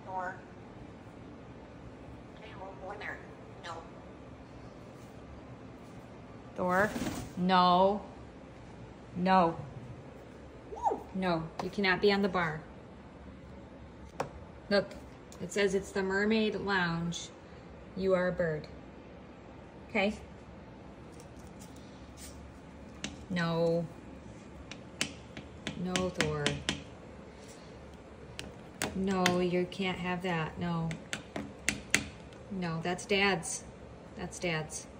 Thor. Okay, a little more there. No. Thor, no. No. No, you cannot be on the bar. Look, it says it's the Mermaid Lounge. You are a bird. Okay? No. No, Thor. No, you can't have that. No. No, that's Dad's. That's Dad's.